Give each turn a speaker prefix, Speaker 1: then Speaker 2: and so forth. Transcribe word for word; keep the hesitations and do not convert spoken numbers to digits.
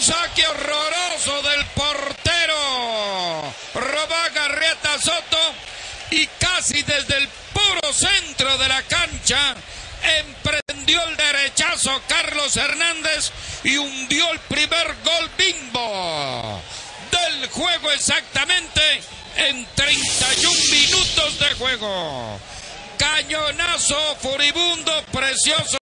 Speaker 1: saque horroroso del portero Robá Garrieta Soto, y casi desde el puro centro de la cancha emprendió el derechazo Carlos Hernández y hundió el primer gol bimbo del juego, exactamente en treinta y un minutos de juego. Cañonazo furibundo, precioso.